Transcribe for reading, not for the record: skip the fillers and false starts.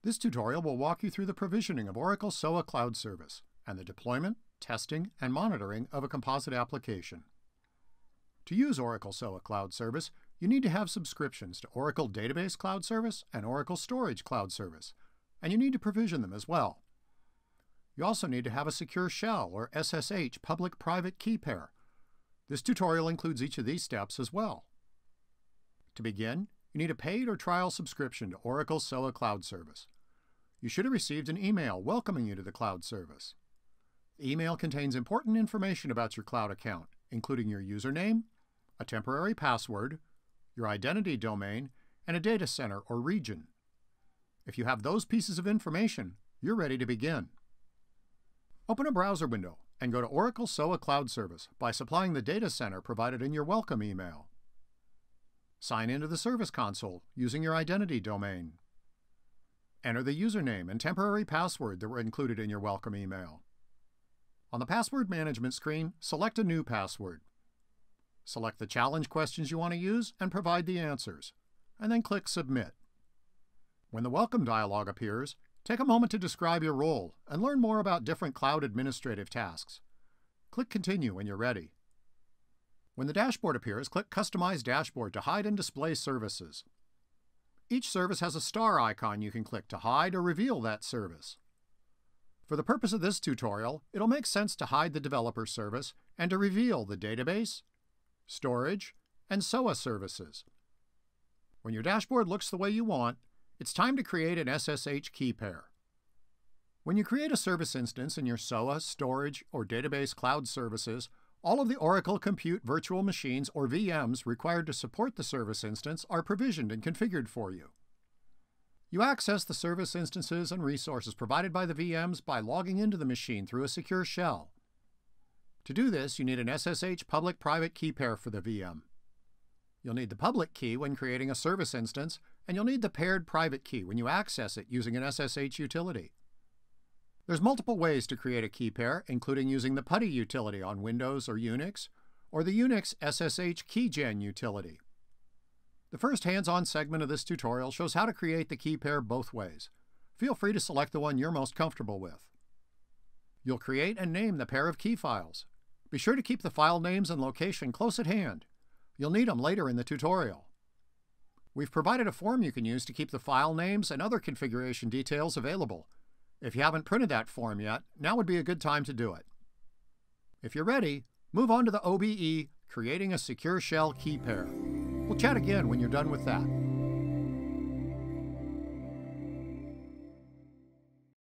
This tutorial will walk you through the provisioning of Oracle SOA Cloud Service and the deployment, testing, and monitoring of a composite application. To use Oracle SOA Cloud Service, you need to have subscriptions to Oracle Database Cloud Service and Oracle Storage Cloud Service, and you need to provision them as well. You also need to have a secure shell or SSH public-private key pair. This tutorial includes each of these steps as well. To begin, you need a paid or trial subscription to Oracle SOA Cloud Service. You should have received an email welcoming you to the cloud service. The email contains important information about your cloud account, including your username, a temporary password, your identity domain, and a data center or region. If you have those pieces of information, you're ready to begin. Open a browser window and go to Oracle SOA Cloud Service by supplying the data center provided in your welcome email. Sign into the Service Console using your identity domain. Enter the username and temporary password that were included in your welcome email. On the Password Management screen, select a new password. Select the challenge questions you want to use and provide the answers, and then click Submit. When the Welcome dialog appears, take a moment to describe your role and learn more about different cloud administrative tasks. Click Continue when you're ready. When the dashboard appears, click Customize Dashboard to hide and display services. Each service has a star icon you can click to hide or reveal that service. For the purpose of this tutorial, it'll make sense to hide the developer service and to reveal the database, storage, and SOA services. When your dashboard looks the way you want, it's time to create an SSH key pair. When you create a service instance in your SOA, storage, or database cloud services, all of the Oracle Compute Virtual Machines, or VMs, required to support the service instance are provisioned and configured for you. You access the service instances and resources provided by the VMs by logging into the machine through a secure shell. To do this, you need an SSH public-private key pair for the VM. You'll need the public key when creating a service instance, and you'll need the paired private key when you access it using an SSH utility. There's multiple ways to create a key pair, including using the PuTTY utility on Windows or Unix, or the Unix SSH KeyGen utility. The first hands-on segment of this tutorial shows how to create the key pair both ways. Feel free to select the one you're most comfortable with. You'll create and name the pair of key files. Be sure to keep the file names and location close at hand. You'll need them later in the tutorial. We've provided a form you can use to keep the file names and other configuration details available. If you haven't printed that form yet, now would be a good time to do it. If you're ready, move on to the OBE, Creating a Secure Shell Key Pair. We'll chat again when you're done with that.